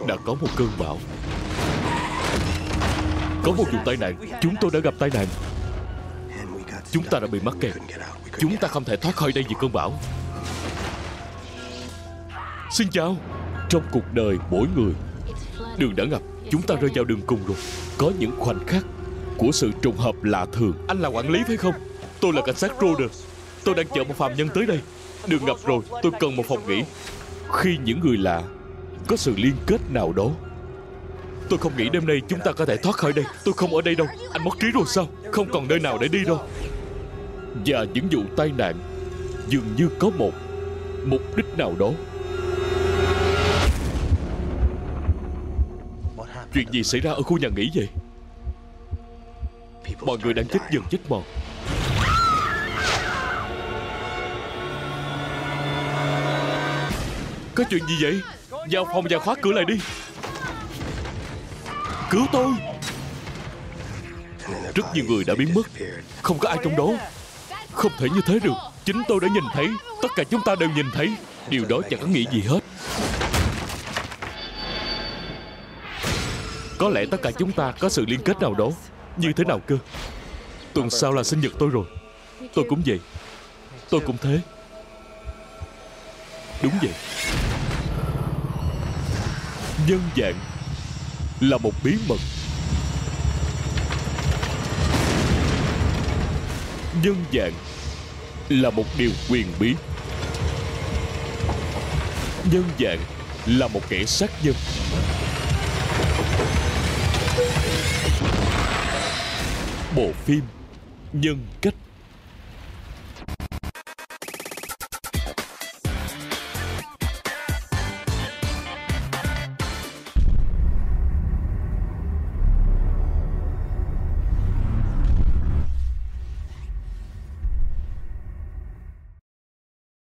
đã có một cơn bão. Có một vụ tai nạn. Chúng tôi đã gặp tai nạn. Chúng ta đã bị mắc kẹt. Chúng ta không thể thoát khỏi đây vì cơn bão. Xin chào. Trong cuộc đời mỗi người, đường đã ngập. Chúng ta rơi vào đường cùng rồi. Có những khoảnh khắc của sự trùng hợp lạ thường. Anh là quản lý phải không? Tôi là cảnh sát Roder. Tôi đang chờ một phàm nhân tới đây. Đường ngập rồi, tôi cần một phòng nghỉ. Khi những người lạ có sự liên kết nào đó, tôi không nghĩ đêm nay chúng ta có thể thoát khỏi đây. Tôi không ở đây đâu. Anh mất trí rồi sao? Không còn nơi nào để đi đâu. Và những vụ tai nạn dường như có một mục đích nào đó. Chuyện gì xảy ra ở khu nhà nghỉ vậy? Mọi người đang chết dần chết mòn. Có chuyện gì vậy? Vào phòng và khóa cửa lại đi. Cứu tôi. Rất nhiều người đã biến mất. Không có ai trong đó. Không thể như thế được. Chính tôi đã nhìn thấy. Tất cả chúng ta đều nhìn thấy. Điều đó chẳng có nghĩa gì hết. Có lẽ tất cả chúng ta có sự liên kết nào đó. Như thế nào cơ? Tuần sau là sinh nhật tôi rồi. Tôi cũng vậy. Tôi cũng thế. Đúng vậy. Nhân dạng là một bí mật. Nhân dạng là một điều quyền bí. Nhân dạng là một kẻ sát nhân. Bộ phim Nhân cách.